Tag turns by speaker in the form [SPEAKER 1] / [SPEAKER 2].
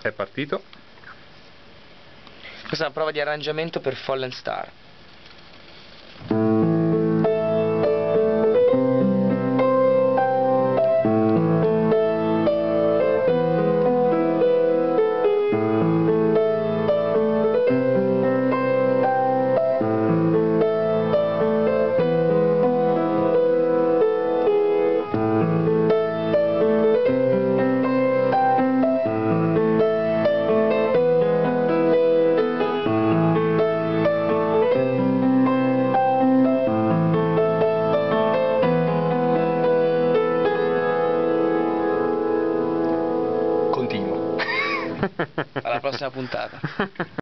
[SPEAKER 1] sei partito?
[SPEAKER 2] Questa è una prova di arrangiamento per Fallen Star.
[SPEAKER 1] Continuo.
[SPEAKER 2] Alla prossima puntata.